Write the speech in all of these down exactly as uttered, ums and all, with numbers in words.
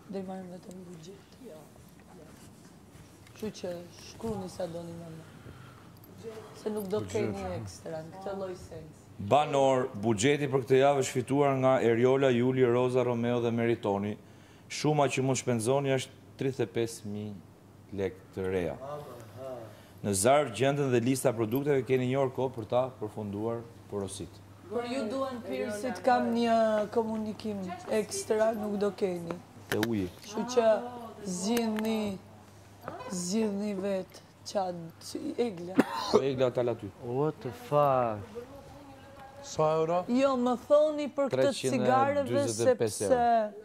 Dhe i marrim vetëm buxhet. Kështu që shkruni sa doni më më. Se nuk do keni ekstra në këtë lloj sensi. Banor, buxheti për këtë javë është fituar nga Eriola, Juli, Roza, Romeo dhe Meritoni. Shuma që mund shpenzoni është tridhjetë e pesë mijë lekë të reja. Në zarf gjendën dhe lista produkteve keni një orë kohë për ta përfunduar porosit. Por ju duan pirësit kam një komunikim ekstra, nuk do keni. Te uji. Kështu që zgjidhni zgjidhni vetë qatë egla. Po egla tal aty. What the fuck? Sa euro? Jo, më thoni për këtë cigareve sepse...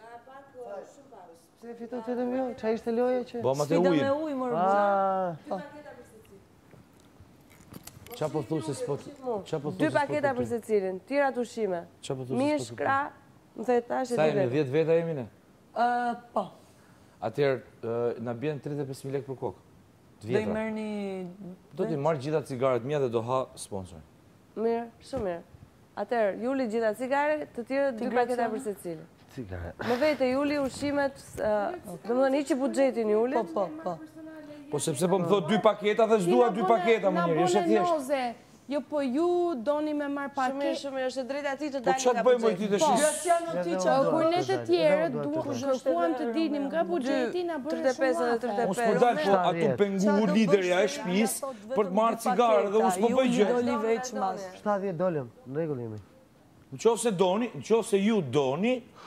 Se fitot vetëm jo, qa ishte loja që... Bo ma te Sfida ujin. me uj, mërë. Qa po thu se s'po... Dy paketa për se cilin, tirat ushqime. Mish, kra, më thejtë tash e Sa dy jemi, vetë. dhjetë veta jemi ne? Po. Atëherë, na bjen tridhjetë e pesë mijë lekë për kokë. Të Do i vjetra. merrni... Do t'i marrë gjitha cigaret mia dhe do ha sponsor. Mirë, shumë mirë. Atëherë, Juli gjitha cigare, të tjerë dy paketa për se cilin. Cigare. Më vete, Juli, ushqimet, dhe më dhe një që budgetin Juli. Po, po, po. Po sepse po më thot dy paketa dhe s'dua dy paketa më njërë, është e thjeshtë. Jo, po ju doni me marë paket. Shumë mirë, shumë mirë, është drejt ati të Po dalin qatë nga bëjmë bugjeti. ojti të shishë? Graciano ti që... Kur ne të tjerët kërkuam të dinim nga bugjeti, na bërë shumë afe. Unë s'po dalë, po atu pengu liderja e shpis për të marrë cigare dhe unë s'po bëj gjë. Ju doli veç mas. shtatëdhjetë dolëm, në regullimi. Në qofë se doni, në qofë se ju doni,